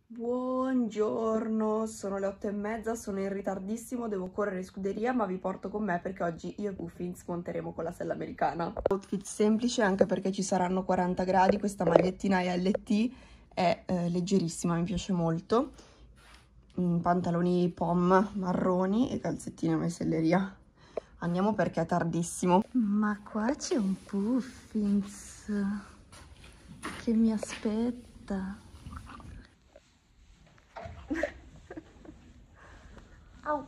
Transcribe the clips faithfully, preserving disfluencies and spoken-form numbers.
Buongiorno, sono le otto e mezza, sono in ritardissimo, devo correre in scuderia, ma vi porto con me perché oggi io e Puffins monteremo con la sella americana. Outfit semplice anche perché ci saranno quaranta gradi, questa magliettina è L T, è eh, leggerissima, mi piace molto. Mm, pantaloni pom marroni e calzettine a meselleria. Andiamo perché è tardissimo. Ma qua c'è un Puffins che mi aspetta. Au.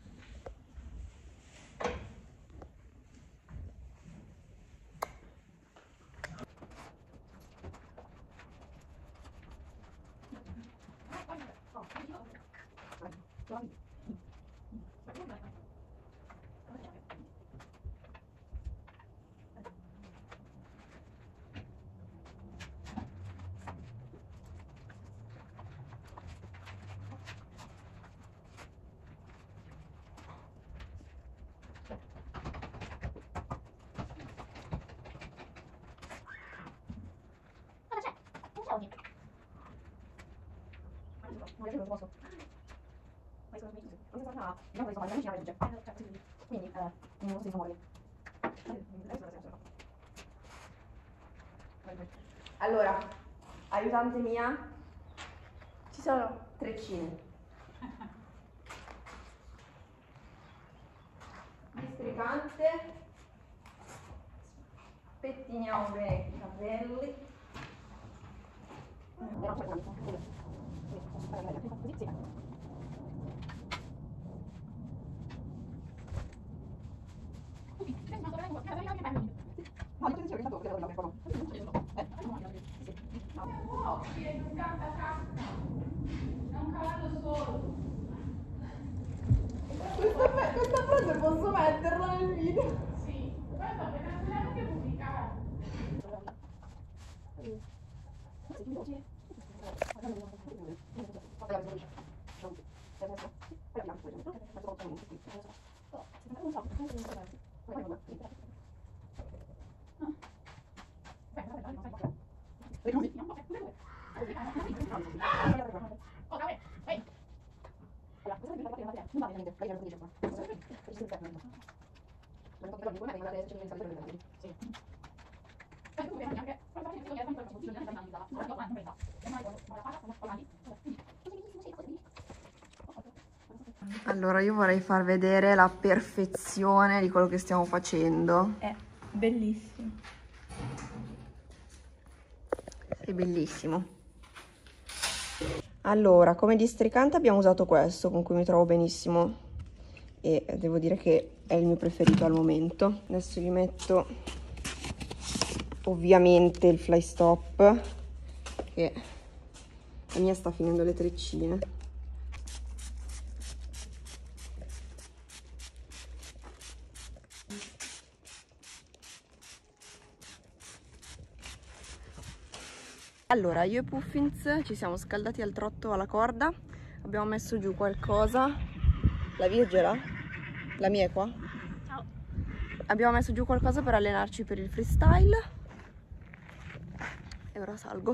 Allora, aiutante mia, ci sono treccine. Districante, pettiniamo bene i capelli. Questa frase posso metterla nel video? Sì, guarda, appena ce l'hanno che pubblicare. Allora io vorrei far vedere la perfezione di quello che stiamo facendo. È bellissimo. È bellissimo. Allora, come districante abbiamo usato questo, con cui mi trovo benissimo e devo dire che è il mio preferito al momento. Adesso gli metto ovviamente il fly stop, che la mia sta finendo le treccine. Allora, io e Puffins ci siamo scaldati al trotto alla corda, abbiamo messo giù qualcosa. La Virgela? La mia è qua? Ciao. Abbiamo messo giù qualcosa per allenarci per il freestyle e ora salgo.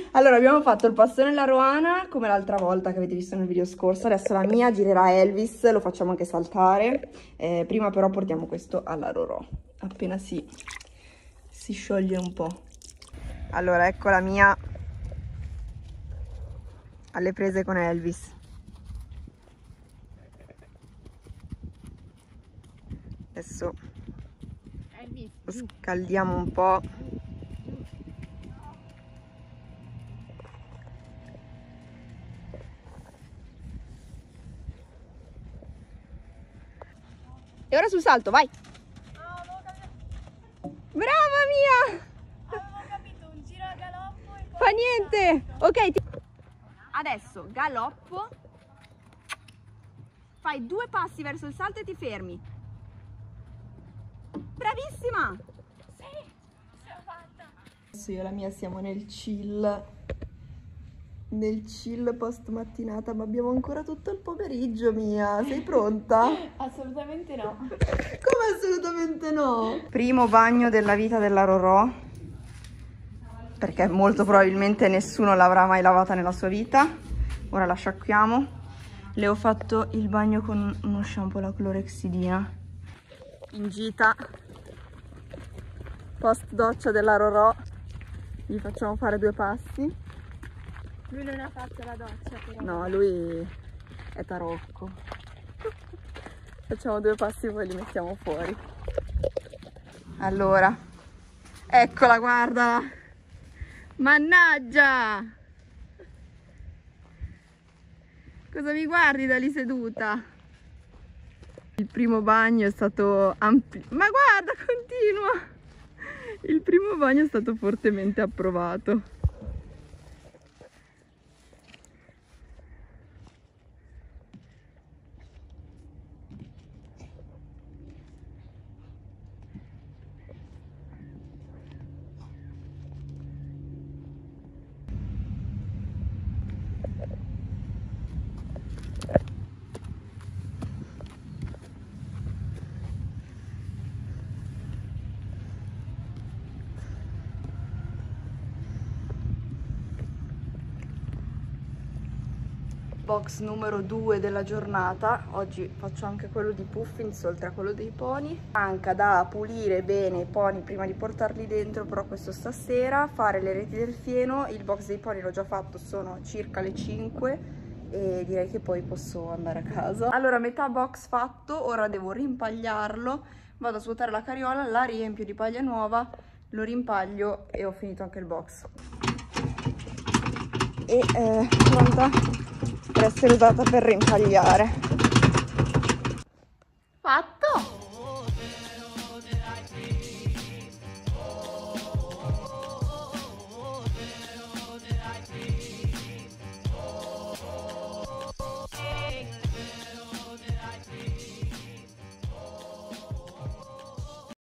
Allora, abbiamo fatto il passone alla Roana come l'altra volta che avete visto nel video scorso. Adesso la mia girerà Elvis, lo facciamo anche saltare. Eh, prima però portiamo questo alla Rorò, appena si, si scioglie un po'. Allora, ecco la mia alle prese con Elvis. Adesso lo scaldiamo un po'. E ora sul salto, vai! Brava mia! Avevo capito, un giro a galoppo e poi... Fa niente! Ok, ti... adesso galoppo. Fai due passi verso il salto e ti fermi. Bravissima! Sì, ce l'ho fatta! Adesso io e la mia siamo nel chill. Nel chill post mattinata, ma abbiamo ancora tutto il pomeriggio, Mia. Sei pronta? Assolutamente no. Come assolutamente no? Primo bagno della vita della Rorò, perché molto probabilmente nessuno l'avrà mai lavata nella sua vita. Ora la sciacquiamo. Le ho fatto il bagno con uno shampoo alla clorexidina. In gita post doccia della Rorò gli facciamo fare due passi. Lui non ha fatto la doccia però. No, lui è tarocco. Facciamo due passi e poi li mettiamo fuori. Allora, eccola, guarda. Mannaggia! Cosa mi guardi da lì seduta? Il primo bagno è stato ampio. Ma guarda, continua! Il primo bagno è stato fortemente approvato. Box numero due della giornata. Oggi faccio anche quello di Puffins oltre a quello dei pony. Manca da pulire bene i pony prima di portarli dentro, però questo stasera. Fare le reti del fieno. Il box dei pony l'ho già fatto, sono circa le cinque e direi che poi posso andare a casa. Allora, metà box fatto, ora devo rimpagliarlo. Vado a svuotare la carriola, la riempio di paglia nuova, lo rimpaglio e ho finito anche il box. E eh, pronta per essere usata per rimpagliare. Fatto!